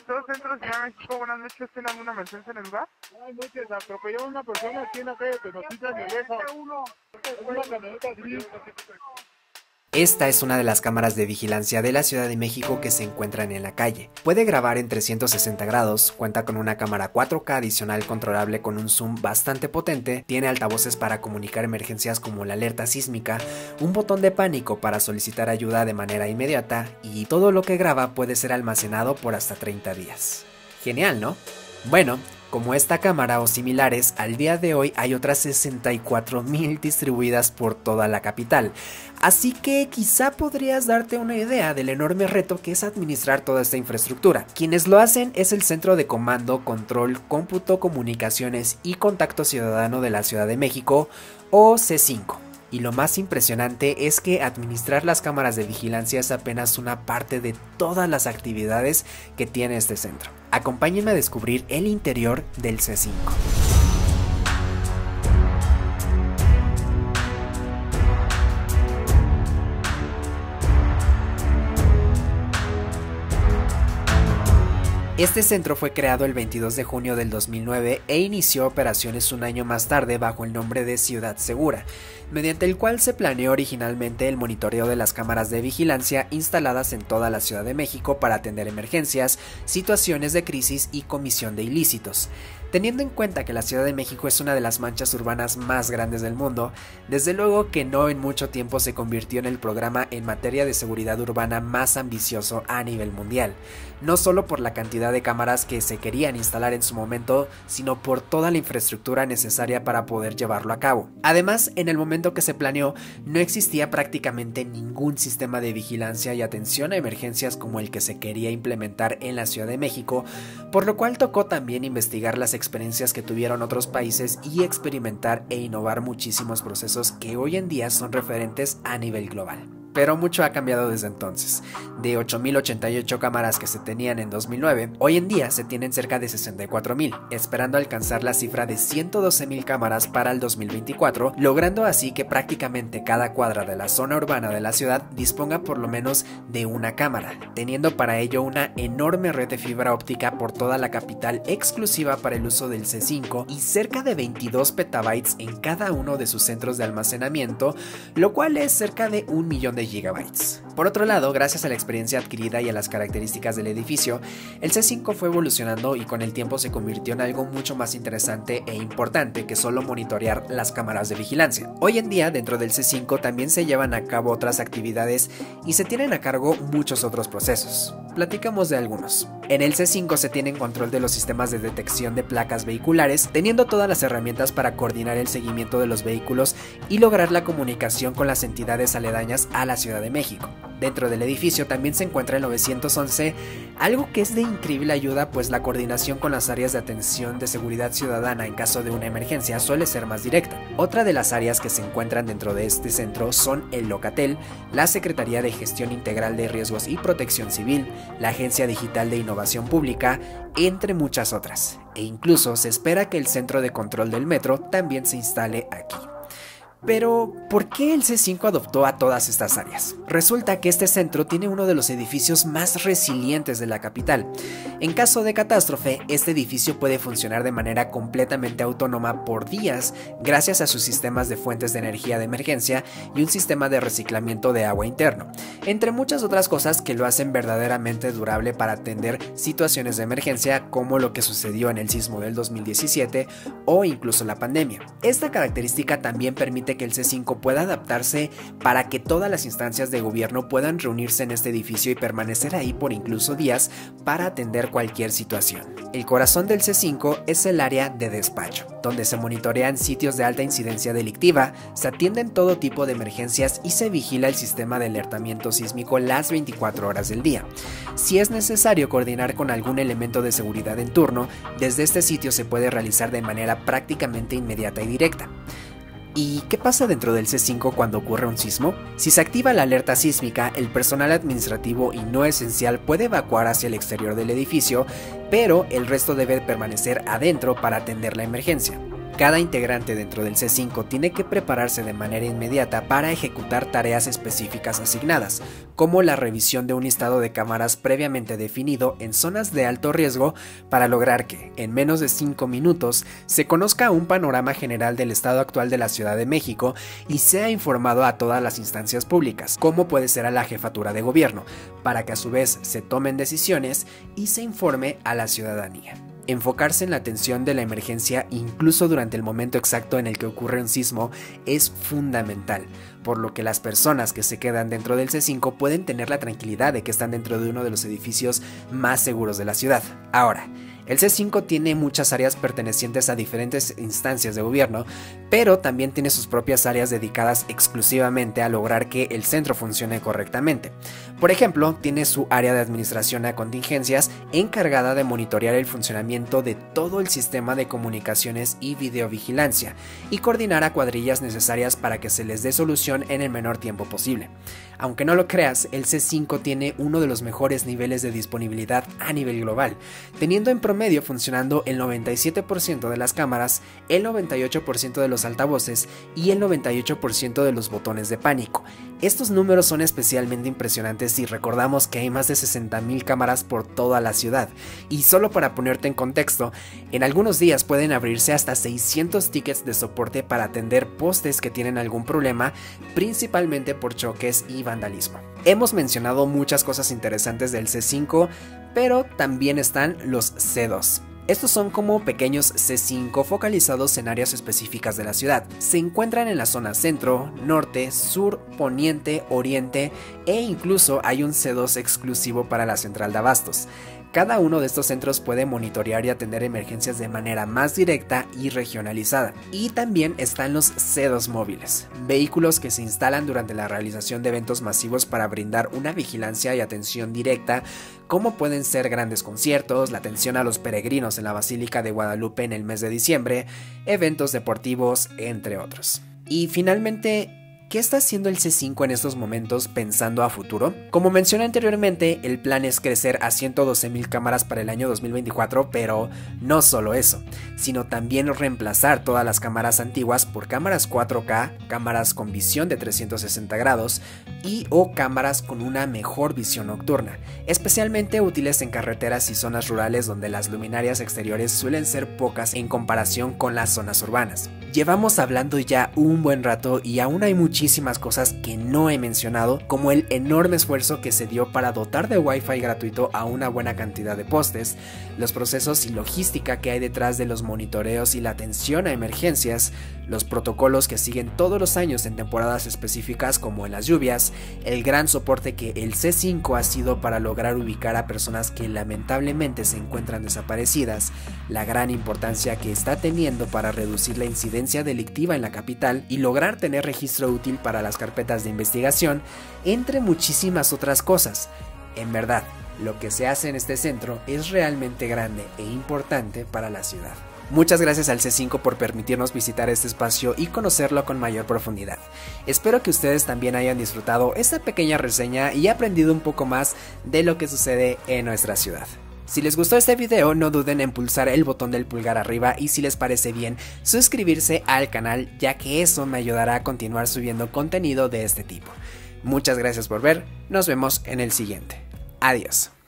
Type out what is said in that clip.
Todos Centro Ciudad de México, buenas noches, ¿tiene alguna emergencia en el lugar? Buenas noches, atropelló a una persona aquí en la calle Tenochtitlan de Oveja. Una camioneta gris. Esta es una de las cámaras de vigilancia de la Ciudad de México que se encuentran en la calle. Puede grabar en 360 grados, cuenta con una cámara 4K adicional controlable con un zoom bastante potente, tiene altavoces para comunicar emergencias como la alerta sísmica, un botón de pánico para solicitar ayuda de manera inmediata y todo lo que graba puede ser almacenado por hasta 30 días. Genial, ¿no? Bueno, como esta cámara o similares, al día de hoy hay otras 64,000 distribuidas por toda la capital, así que quizá podrías darte una idea del enorme reto que es administrar toda esta infraestructura. Quienes lo hacen es el Centro de Comando, Control, Cómputo, Comunicaciones y Contacto Ciudadano de la Ciudad de México, o C5. Y lo más impresionante es que administrar las cámaras de vigilancia es apenas una parte de todas las actividades que tiene este centro. Acompáñenme a descubrir el interior del C5. Este centro fue creado el 22 de junio del 2009 e inició operaciones un año más tarde bajo el nombre de Ciudad Segura, mediante el cual se planeó originalmente el monitoreo de las cámaras de vigilancia instaladas en toda la Ciudad de México para atender emergencias, situaciones de crisis y comisión de ilícitos. Teniendo en cuenta que la Ciudad de México es una de las manchas urbanas más grandes del mundo, desde luego que no en mucho tiempo se convirtió en el programa en materia de seguridad urbana más ambicioso a nivel mundial, no solo por la cantidad de cámaras que se querían instalar en su momento, sino por toda la infraestructura necesaria para poder llevarlo a cabo. Además, en el momento que se planeó, no existía prácticamente ningún sistema de vigilancia y atención a emergencias como el que se quería implementar en la Ciudad de México, por lo cual tocó también investigar las experiencias que tuvieron otros países y experimentar e innovar muchísimos procesos que hoy en día son referentes a nivel global. Pero mucho ha cambiado desde entonces. De 8,088 cámaras que se tenían en 2009, hoy en día se tienen cerca de 64,000, esperando alcanzar la cifra de 112,000 cámaras para el 2024, logrando así que prácticamente cada cuadra de la zona urbana de la ciudad disponga por lo menos de una cámara, teniendo para ello una enorme red de fibra óptica por toda la capital exclusiva para el uso del C5 y cerca de 22 petabytes en cada uno de sus centros de almacenamiento, lo cual es cerca de 1 millón de gigabytes. Por otro lado, gracias a la experiencia adquirida y a las características del edificio, el C5 fue evolucionando y con el tiempo se convirtió en algo mucho más interesante e importante que solo monitorear las cámaras de vigilancia. Hoy en día, dentro del C5 también se llevan a cabo otras actividades y se tienen a cargo muchos otros procesos. Platicamos de algunos. En el C5 se tiene control de los sistemas de detección de placas vehiculares, teniendo todas las herramientas para coordinar el seguimiento de los vehículos y lograr la comunicación con las entidades aledañas a la Ciudad de México. Dentro del edificio también se encuentra el 911, algo que es de increíble ayuda, pues la coordinación con las áreas de atención de seguridad ciudadana en caso de una emergencia suele ser más directa. Otra de las áreas que se encuentran dentro de este centro son el Locatel, la Secretaría de Gestión Integral de Riesgos y Protección Civil, la Agencia Digital de Innovación Pública, entre muchas otras. E incluso se espera que el Centro de Control del Metro también se instale aquí. Pero, ¿por qué el C5 adoptó a todas estas áreas? Resulta que este centro tiene uno de los edificios más resilientes de la capital. En caso de catástrofe, este edificio puede funcionar de manera completamente autónoma por días gracias a sus sistemas de fuentes de energía de emergencia y un sistema de reciclamiento de agua interno, entre muchas otras cosas que lo hacen verdaderamente durable para atender situaciones de emergencia como lo que sucedió en el sismo del 2017 o incluso la pandemia. Esta característica también permite que el C5 pueda adaptarse para que todas las instancias de gobierno puedan reunirse en este edificio y permanecer ahí por incluso días para atender cualquier situación. El corazón del C5 es el área de despacho, donde se monitorean sitios de alta incidencia delictiva, se atienden todo tipo de emergencias y se vigila el sistema de alertamiento sísmico las 24 horas del día. Si es necesario coordinar con algún elemento de seguridad en turno, desde este sitio se puede realizar de manera prácticamente inmediata y directa. ¿Y qué pasa dentro del C5 cuando ocurre un sismo? Si se activa la alerta sísmica, el personal administrativo y no esencial puede evacuar hacia el exterior del edificio, pero el resto debe permanecer adentro para atender la emergencia. Cada integrante dentro del C5 tiene que prepararse de manera inmediata para ejecutar tareas específicas asignadas, como la revisión de un listado de cámaras previamente definido en zonas de alto riesgo para lograr que, en menos de 5 minutos, se conozca un panorama general del estado actual de la Ciudad de México y sea informado a todas las instancias públicas, como puede ser a la jefatura de gobierno, para que a su vez se tomen decisiones y se informe a la ciudadanía. Enfocarse en la atención de la emergencia incluso durante el momento exacto en el que ocurre un sismo es fundamental, por lo que las personas que se quedan dentro del C5 pueden tener la tranquilidad de que están dentro de uno de los edificios más seguros de la ciudad. Ahora, el C5 tiene muchas áreas pertenecientes a diferentes instancias de gobierno, pero también tiene sus propias áreas dedicadas exclusivamente a lograr que el centro funcione correctamente. Por ejemplo, tiene su área de administración a contingencias encargada de monitorear el funcionamiento de todo el sistema de comunicaciones y videovigilancia y coordinar a cuadrillas necesarias para que se les dé solución en el menor tiempo posible. Aunque no lo creas, el C5 tiene uno de los mejores niveles de disponibilidad a nivel global, teniendo en promedio funcionando el 97% de las cámaras, el 98% de los altavoces y el 98% de los botones de pánico. Estos números son especialmente impresionantes si recordamos que hay más de 60,000 cámaras por toda la ciudad, y solo para ponerte en contexto, en algunos días pueden abrirse hasta 600 tickets de soporte para atender postes que tienen algún problema, principalmente por choques y vandalismo. Hemos mencionado muchas cosas interesantes del C5, pero también están los C2. Estos son como pequeños C5 focalizados en áreas específicas de la ciudad. Se encuentran en la zona centro, norte, sur, poniente, oriente e incluso hay un C2 exclusivo para la central de abastos. Cada uno de estos centros puede monitorear y atender emergencias de manera más directa y regionalizada. Y también están los C2 móviles, vehículos que se instalan durante la realización de eventos masivos para brindar una vigilancia y atención directa, como pueden ser grandes conciertos, la atención a los peregrinos en la Basílica de Guadalupe en el mes de diciembre, eventos deportivos, entre otros. Y finalmente, ¿qué está haciendo el C5 en estos momentos pensando a futuro? Como mencioné anteriormente, el plan es crecer a 112,000 cámaras para el año 2024, pero no solo eso, sino también reemplazar todas las cámaras antiguas por cámaras 4K, cámaras con visión de 360 grados y o cámaras con una mejor visión nocturna, especialmente útiles en carreteras y zonas rurales donde las luminarias exteriores suelen ser pocas en comparación con las zonas urbanas. Llevamos hablando ya un buen rato y aún hay muchísimas cosas que no he mencionado, como el enorme esfuerzo que se dio para dotar de Wi-Fi gratuito a una buena cantidad de postes, los procesos y logística que hay detrás de los monitoreos y la atención a emergencias, los protocolos que siguen todos los años en temporadas específicas como en las lluvias, el gran soporte que el C5 ha sido para lograr ubicar a personas que lamentablemente se encuentran desaparecidas, la gran importancia que está teniendo para reducir la incidencia delictiva en la capital y lograr tener registro útil para las carpetas de investigación, entre muchísimas otras cosas. En verdad, lo que se hace en este centro es realmente grande e importante para la ciudad. Muchas gracias al C5 por permitirnos visitar este espacio y conocerlo con mayor profundidad. Espero que ustedes también hayan disfrutado esta pequeña reseña y aprendido un poco más de lo que sucede en nuestra ciudad. Si les gustó este video, no duden en pulsar el botón del pulgar arriba y si les parece bien, suscribirse al canal, ya que eso me ayudará a continuar subiendo contenido de este tipo. Muchas gracias por ver, nos vemos en el siguiente. Adiós.